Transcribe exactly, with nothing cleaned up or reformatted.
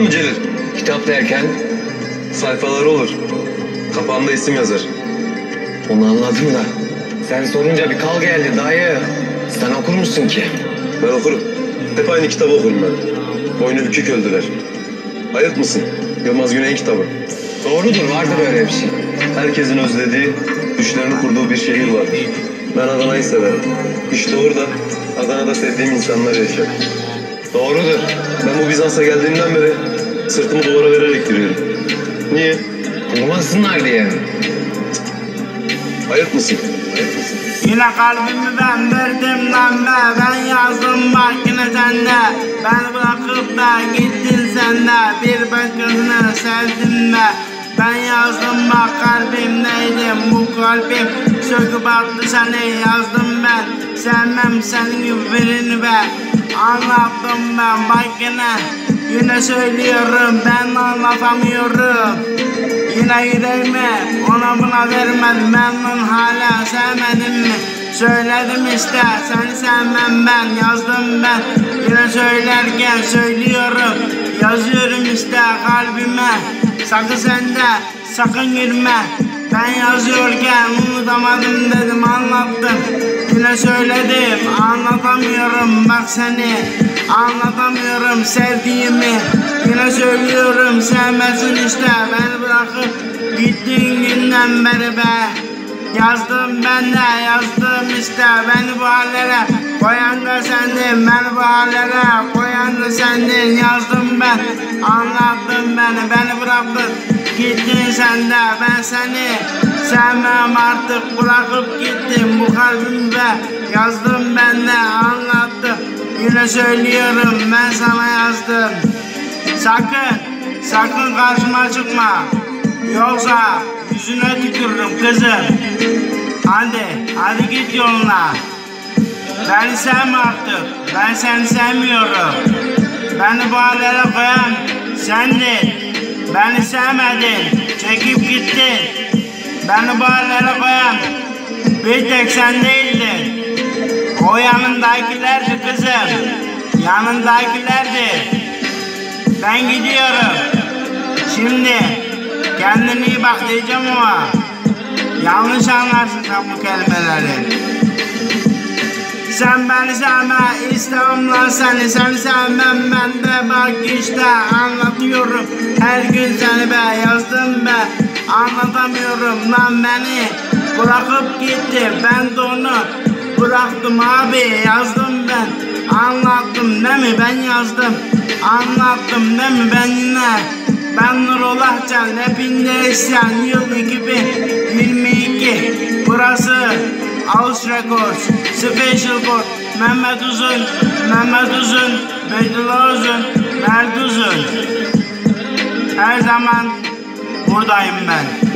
mı Celil? Kitap derken Sayfaları olur. Kapağında isim yazar. onu anladım da. Sen sorunca bir kal geldi dayı. Sen okur musun ki? Ben okurum. Hep aynı kitabı okurum ben. Boynu bükük öldüler. Ayırt mısın? Yılmaz Güney'in kitabı. Doğrudur, vardır öyle bir şey. Herkesin özlediği, düşlerini kurduğu bir şehir vardır. Ben Adana'yı severim. İşte orada, Adana'da sevdiğim insanlar yaşar. Doğrudur. Ben bu Bizans'a geldiğimden beri sırtımı duvara vererek yürüyorum. Niye? Durmasınlar diye. Ayırt mısın? Ayırt mısın? Yine kalbimi ben verdim lan be. Ben yazdım bak yine sende. Beni bırakıp da gittin sen de. Bir başkasını sevdim be. Ben yazdım bak kalbimdeydim. Bu kalbim söküp attı seni. Yazdım ben, sevmem senin gibi birini be. Anlattım ben bak yine. Yine söylüyorum ben anlatamıyorum. Yine yüreğimi ona buna vermedim. Memnun hala sevmedim mi? Söyledim işte seni sevmem ben. Yazdım ben yine söylerken söylüyorum. Yazıyorum işte kalbime. Sakın sende sakın girme. Ben yazıyorken unutamadım dedim, anlattım. Yine söyledim anlatamıyorum bak seni. Anlatamıyorum sevdiğimi. Yine söylüyorum sevmesin işte. Beni bırakıp gittiğin günden beri be. Yazdım ben de yazdım işte. Beni bu hallere koyan da sendin. Beni bu hallere koyan da sendin. Yazdım ben, anlattım beni. Beni bırakıp gittin sen de. Ben seni sevmem artık, bırakıp gittim bu kalbimde. Yazdım ben de, anlattım. Yine söylüyorum ben sana yazdım. Sakın, sakın karşıma çıkma. Yoksa yüzüne tükürürüm kızım. Hadi, hadi git yoluna. Beni sevme artık. Ben seni sevmiyorum. Beni bu hallere koyan sendin. Beni sevmedin. Çekip gittin. Beni bu hallere koyan bir tek sen değildin. O yanındakilerdi kızım. Yanındakilerdi. Ben gidiyorum. Şimdi kendine iyi bak diyeceğim ama yanlış anlarsın sen bu kelimeleri. Sen beni sevme, istemem lan seni, seni sevmem ben de bak işte anlatıyorum. Her gün seni be yazdım be, anlatamıyorum lan beni bırakıp gitti. Ben de onu bıraktım abi, yazdım ben, anlattım değil mi, ben yazdım, anlattım değil mi, ben yine. Ben Nurullah Can, hepinde isyan, yıl iki bin yirmi iki. Burası House Records, Special Code, Mehmet Uzun, Mehmet Uzun, Beytullah Uzun, Mert Uzun. Her zaman buradayım ben.